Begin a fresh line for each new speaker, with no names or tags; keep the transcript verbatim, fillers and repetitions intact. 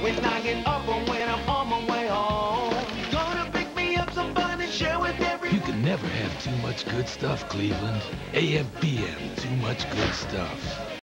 when I get up or when I'm on my way home. Gonna pick me up some fun and share with everyone.
You can never have too much good stuff, Cleveland. A M P M, too much good stuff.